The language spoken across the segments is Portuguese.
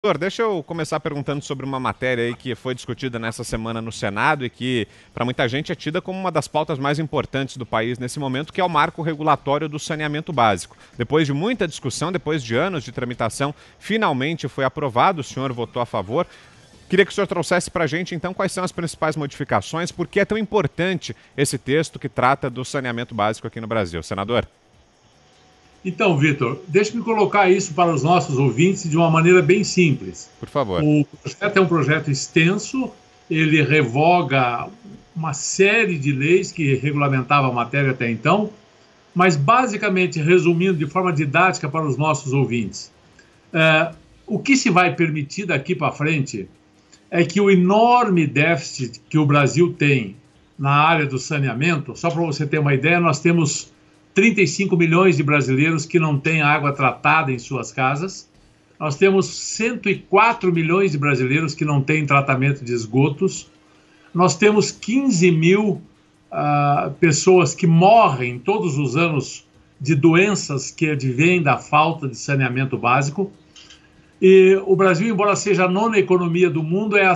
Deixa eu começar perguntando sobre uma matéria aí que foi discutida nessa semana no Senado e que, para muita gente, é tida como uma das pautas mais importantes do país nesse momento, que é o marco regulatório do saneamento básico. Depois de muita discussão, depois de anos de tramitação, finalmente foi aprovado, o senhor votou a favor. Queria que o senhor trouxesse para a gente, então, quais são as principais modificações, por que é tão importante esse texto que trata do saneamento básico aqui no Brasil. Senador? Então, Vitor, deixe-me colocar isso para os nossos ouvintes de uma maneira bem simples. Por favor. O projeto é um projeto extenso, ele revoga uma série de leis que regulamentavam a matéria até então, mas basicamente, resumindo de forma didática para os nossos ouvintes, o que se vai permitir daqui para frente é que o enorme déficit que o Brasil tem na área do saneamento, só para você ter uma ideia, nós temos 35 milhões de brasileiros que não têm água tratada em suas casas. Nós temos 104 milhões de brasileiros que não têm tratamento de esgotos. Nós temos 15 mil pessoas que morrem todos os anos de doenças que advêm da falta de saneamento básico. E o Brasil, embora seja a nona economia do mundo, é a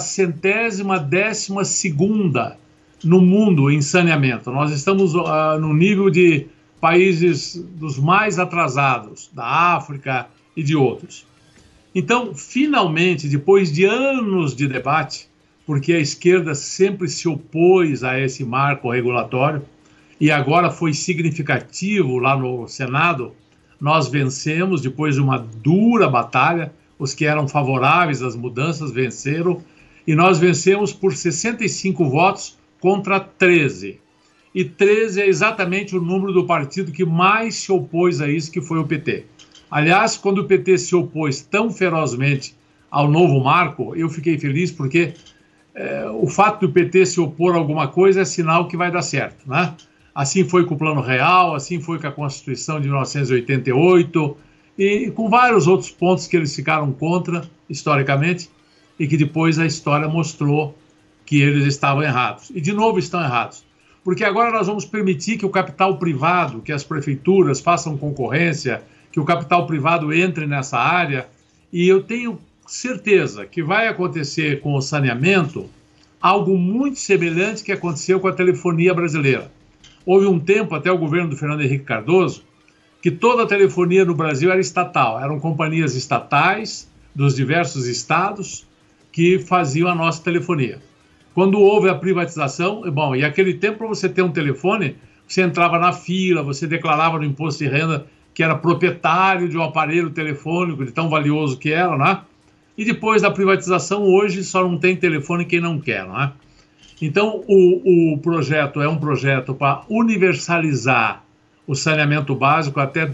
112ª no mundo em saneamento. Nós estamos no nível de países dos mais atrasados, da África e de outros. Então, finalmente, depois de anos de debate, porque a esquerda sempre se opôs a esse marco regulatório, e agora foi significativo lá no Senado, nós vencemos, depois de uma dura batalha, os que eram favoráveis às mudanças venceram, e nós vencemos por 65 votos contra 13. E 13 é exatamente o número do partido que mais se opôs a isso, que foi o PT. Aliás, quando o PT se opôs tão ferozmente ao novo marco, eu fiquei feliz porque o fato do PT se opor a alguma coisa é sinal que vai dar certo, né? Assim foi com o Plano Real, assim foi com a Constituição de 1988 e com vários outros pontos que eles ficaram contra, historicamente, e que depois a história mostrou que eles estavam errados. E de novo estão errados. Porque agora nós vamos permitir que o capital privado, que as prefeituras façam concorrência, que o capital privado entre nessa área, e eu tenho certeza que vai acontecer com o saneamento algo muito semelhante que aconteceu com a telefonia brasileira. Houve um tempo, até o governo do Fernando Henrique Cardoso, que toda a telefonia no Brasil era estatal, eram companhias estatais dos diversos estados que faziam a nossa telefonia. Quando houve a privatização, e aquele tempo, para você ter um telefone, você entrava na fila, você declarava no imposto de renda que era proprietário de um aparelho telefônico, de tão valioso que era, né? E depois da privatização, hoje só não tem telefone quem não quer, né? Então, o projeto é um projeto para universalizar o saneamento básico até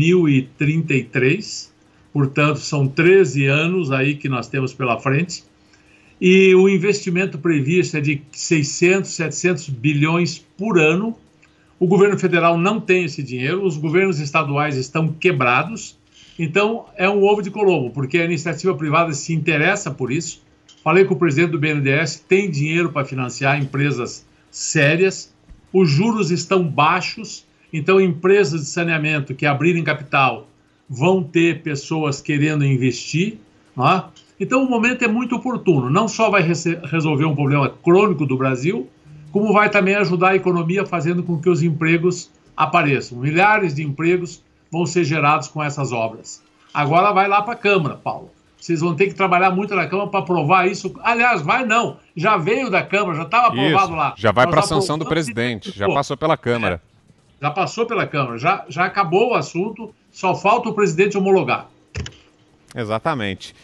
2033, portanto, são 13 anos aí que nós temos pela frente. E o investimento previsto é de 600, 700 bilhões por ano. O governo federal não tem esse dinheiro, os governos estaduais estão quebrados. Então, é um ovo de Colombo, porque a iniciativa privada se interessa por isso. Falei com o presidente do BNDES, tem dinheiro para financiar empresas sérias. Os juros estão baixos, então empresas de saneamento que abrirem capital vão ter pessoas querendo investir, não é? Então, o momento é muito oportuno. Não só vai resolver um problema crônico do Brasil, como vai também ajudar a economia fazendo com que os empregos apareçam. Milhares de empregos vão ser gerados com essas obras. Agora vai lá para a Câmara, Paulo. Vocês vão ter que trabalhar muito na Câmara para aprovar isso. Aliás, vai não. Já veio da Câmara, já estava aprovado lá. Já vai para a sanção do presidente, já passou pela Câmara. Já passou pela Câmara, já acabou o assunto, só falta o presidente homologar. Exatamente.